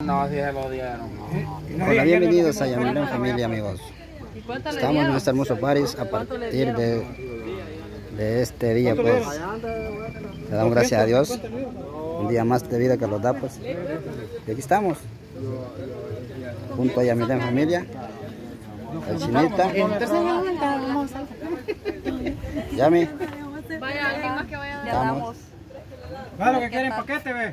No, sí se lo dieron. Hola, bienvenidos a Yamilén Familia, amigos. Estamos en este hermoso París a partir de este día, pues. Le damos gracias a Dios. Un día más de vida que nos da, pues. Y aquí estamos, junto a Yamilén Familia. El Chinita. Yami. Vaya, alguien más que vaya. Ya damos. Claro que quieren paquete, ve.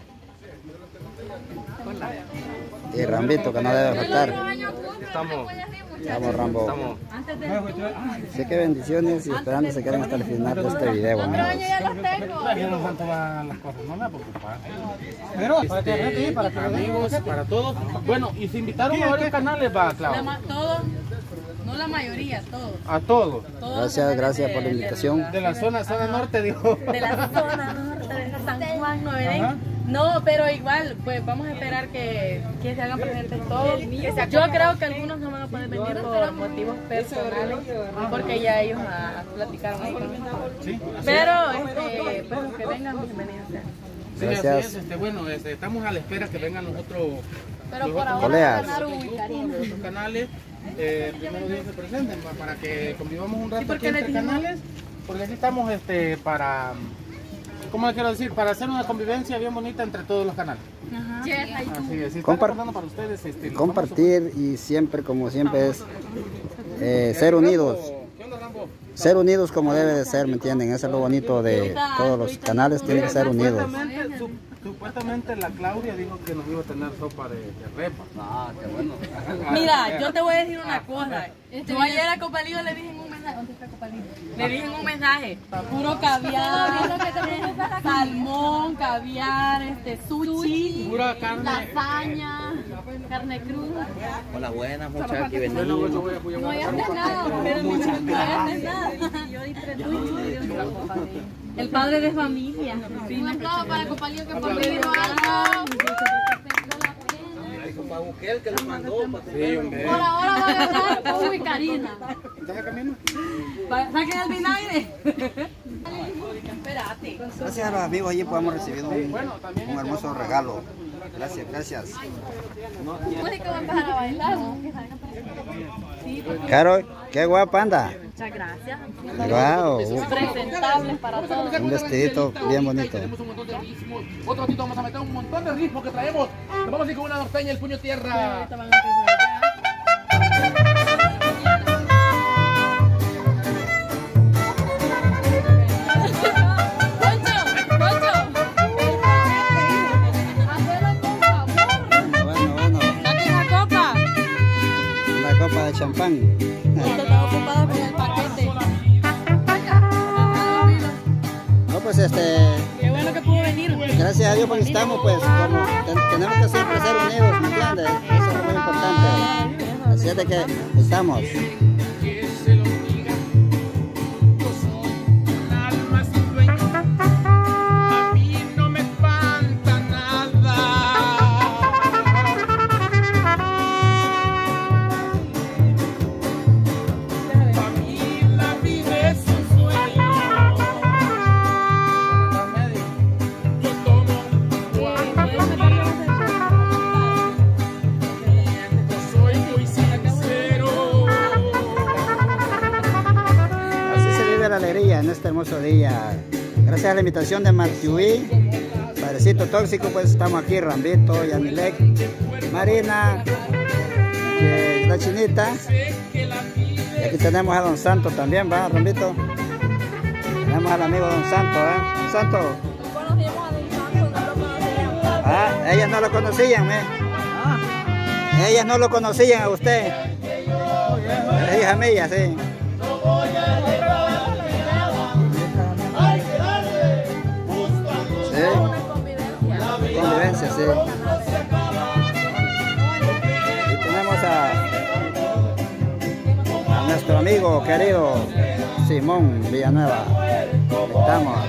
Y Rambito, que no debe faltar. Estamos, Rambo. Así que bendiciones y esperando se queden hasta el final de este video, amigos. Ya no son todas las cosas, no me preocupes. Pero para amigos, para todos. Bueno, y se invitaron a varios canales, va, Claudio. Todos, no la mayoría, todos. A todos. Gracias por la invitación. De la zona norte, dijo. De la zona norte de San Juan, Nuevo Edén. No, pero igual, pues vamos a esperar que se hagan presentes todos. Yo creo que algunos no van a poder venir por motivos personales, porque ya ellos platicaron ahí con nosotros. ¿Sí? Pero pues, que vengan, bienvenidos sean. Gracias. Sí, así es, bueno, estamos a la espera que vengan los otros colegas. Los canales. Primero Dios se presenten para que convivamos un rato aquí entre canales, porque aquí estamos para, ¿cómo le quiero decir? Para hacer una convivencia bien bonita entre todos los canales. Así es, para ustedes, compartir y siempre, como siempre, es ser unidos. Ser unidos como debe de ser, ¿me entienden? Eso es lo bonito de todos los canales, tienen que ser unidos. Supuestamente la Claudia dijo que nos iba a tener sopa de repa. Ah, qué bueno. Mira, yo te voy a decir una cosa. Yo ayer a Copalillo le dije en un mensaje. ¿Dónde está Copalillo? Le dije en un mensaje. Puro caviar, salmón, caviar, sushi, pura carne, lasaña, carne cruda. Hola, buenas muchachos, bienvenidos. No hay nada, pero no hay nada. El padre de familia. Un aplauso para Copalillo que por mí dijo algo. Para Buquel que lo mandó. Por ahora va a ganar Hugo y Karina. Saquen el vinagre. Espérate. Gracias a los amigos, allí podemos recibir un hermoso regalo. Gracias. Puede que va a empezar a bailar, ¿no? Caro, qué guapa anda. Muchas gracias. Wow. Presentables para todos. Un vestidito bien bonito. Tenemos un montón de ritmos. Otro ratito vamos a meter un montón de ritmos que traemos. Nos vamos a ir con una norteña, el puño tierra. De champán. Está ocupado con el paquete. No, pues qué bueno que pudo venir. Gracias a Dios porque estamos, pues, como tenemos que siempre ser unidos, ¿me entiendes? Eso es muy importante. Así es de que estamos. Alegría en este hermoso día. Gracias a la invitación de Martiuí, Padrecito Tóxico, pues estamos aquí, Rambito, Yamilek, Marina, la Chinita, y aquí tenemos a Don Santo también, ¿va, Rambito? Tenemos al amigo Don Santo, ¿eh? Don Santo. Ellas no lo conocían, ¿eh? Ellas no lo conocían a usted. Es hija mía, sí. Convivencia, sí. Y tenemos a nuestro amigo querido Simón Villanueva. Estamos.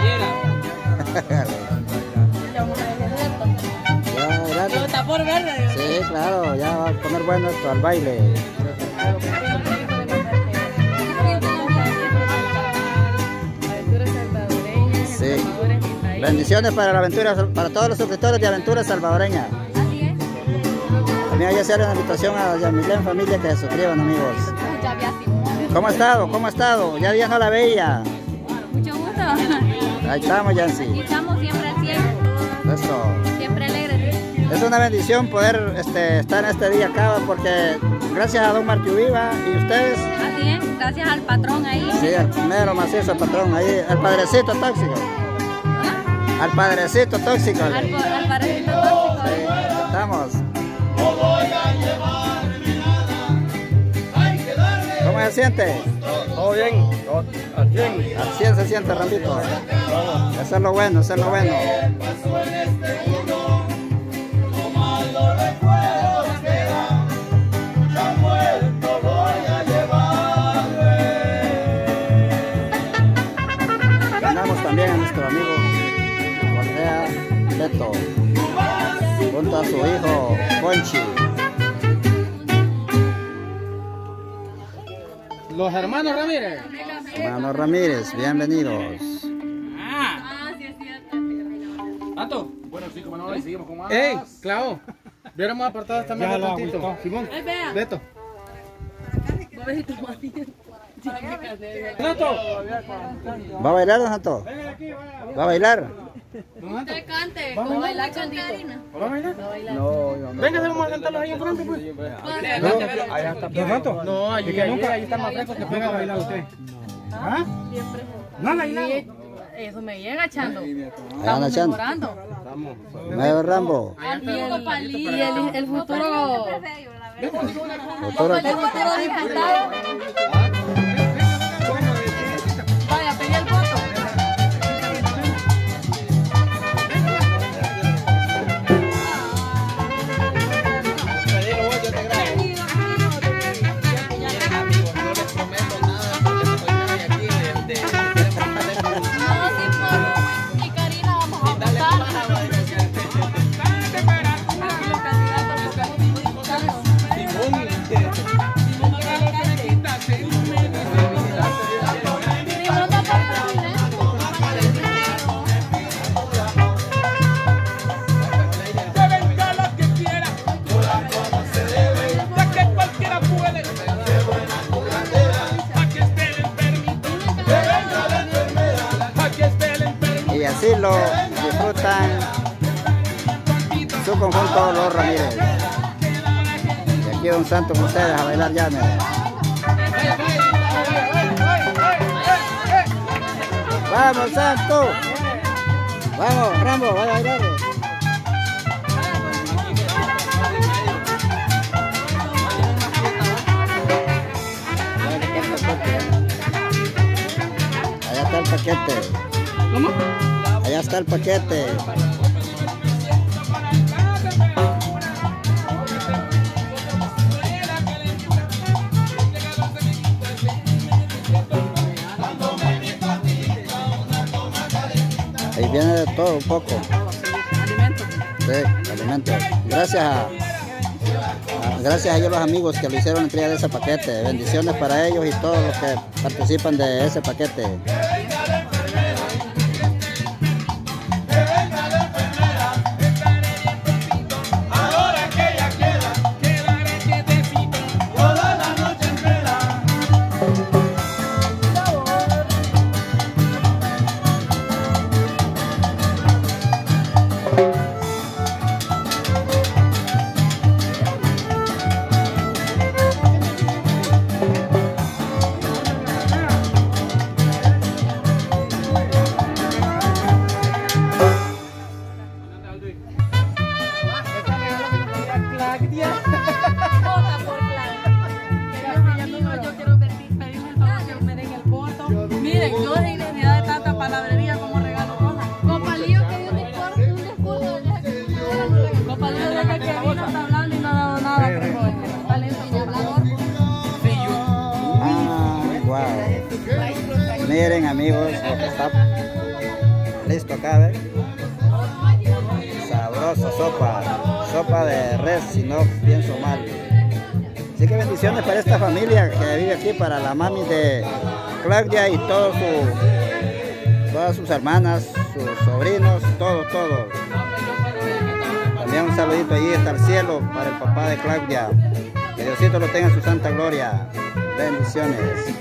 Está por verde. Sí, claro, ya va a poner bueno esto al baile. Sí. Bendiciones para la aventura, para todos los suscriptores de Aventuras Salvadoreñas. También hay que hacer una invitación a Yamilén familia que se suscriban, amigos. ¿Cómo ha estado? ¿Cómo ha estado? Ya días no la veía. Mucho gusto. Ahí estamos, Yancy. Y estamos siempre al 100. Eso. Siempre alegres. Es una bendición poder estar en este día acá porque gracias a don Martín Viva y ustedes. Así es, gracias al patrón ahí. Sí, el mero macizo patrón ahí, el padrecito tóxico. ¿Ah? Al padrecito tóxico. Al padrecito tóxico. Sí, estamos. ¿Cómo se siente? Todo bien, al 100. Al 100 se siente, Rambito. Eso es lo bueno, eso es lo bueno. Tenemos también a nuestro amigo Correa Beto, junto a su hijo Conchi. Los hermanos Ramírez. Hermano Ramírez, bienvenidos. ¿Tanto? Bueno, sí, como no, y seguimos con más. ¡Ey, Clau! Hubiéramos apartado esta mesa tantito. Simón, Beto. ¡Nato! ¿Va a bailar, don Santo? ¿Va a bailar? Usted cante, va a bailar con Karina. ¿Va a bailar? No. Venga, vamos a cantarlos ahí enfrente, pues. Allá está. ¿Don Santo? No, ahí está más fresco que venga a bailar usted. ¿Ah? ¿No ha bailado? Eso me llega echando. Están echando. Mejorando. Nuevo Rambo. Y el futuro. Futuro. El futuro diputado. Vaya, pedí el voto. Y así lo disfrutan su conjunto los Ramírez. Y aquí don Santo con ustedes a bailar ya. ¡Vamos, Santo! ¡Vamos, Rambo! ¡Vaya a bailar! Allá está el paquete. ¿Cómo? Allá está el paquete. Ahí viene de todo un poco. Alimentos. Sí, alimentos. Gracias a ellos los amigos que lo hicieron entrega de ese paquete. Bendiciones para ellos y todos los que participan de ese paquete. Vota por Clara. Yo quiero pedirme el favor que me den el voto. Miren, yo sin necesidad de tanta palabrería como regalo cosas. Copalillo que dio un discurso. Copalillo desde que vino está hablando y no ha dado nada. Pero es talento y hablador. Wow. Miren amigos lo que está listo acá, ¿ves? Sabrosa sopa. sopa de res, si no pienso mal. Así que bendiciones para esta familia que vive aquí, para la mami de Claudia y todas sus hermanas, sus sobrinos, todo. También un saludito allí hasta el cielo para el papá de Claudia. Que Diosito lo tenga en su santa gloria. Bendiciones.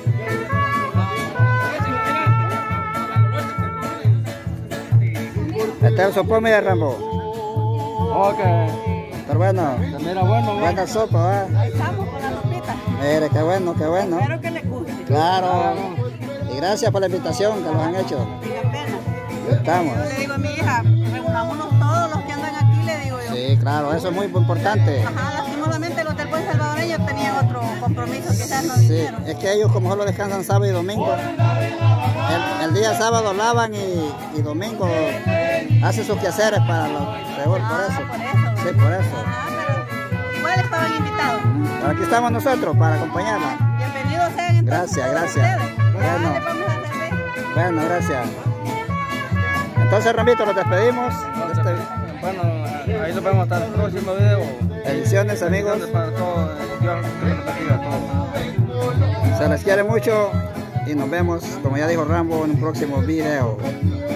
Este es el sopón, mira, Rambo. Ok. Está bueno. Mira, bueno. Buena sopa, ¿va? Ahí estamos con la sopita. Mire, qué bueno. Espero que les guste. Claro. Y gracias por la invitación que nos han hecho. Sin pena. Estamos. Yo le digo a mi hija, reunámonos todos los que andan aquí, le digo yo. Sí, claro, eso es muy importante. Ajá, lastimosamente los del Buen Salvadoreño tenían otro compromiso, quizás no Sí, vinieron. es que ellos como solo descansan sábado y domingo, el día sábado lavan y domingo hacen sus quehaceres para los por eso. Por eso. Sí, por eso. Ajá, pero igual estaban invitados. Pero aquí estamos nosotros para acompañarla. Bienvenidos sean entonces. Gracias. Ustedes. Bueno. Les vamos a servir. Bueno, gracias. Entonces, Rambito, los despedimos. Bueno, ahí nos vemos hasta el próximo video. Bendiciones, amigos. Para todos, Dios nos bendiga a todos. Se les quiere mucho y nos vemos, como ya dijo Rambo, en un próximo video.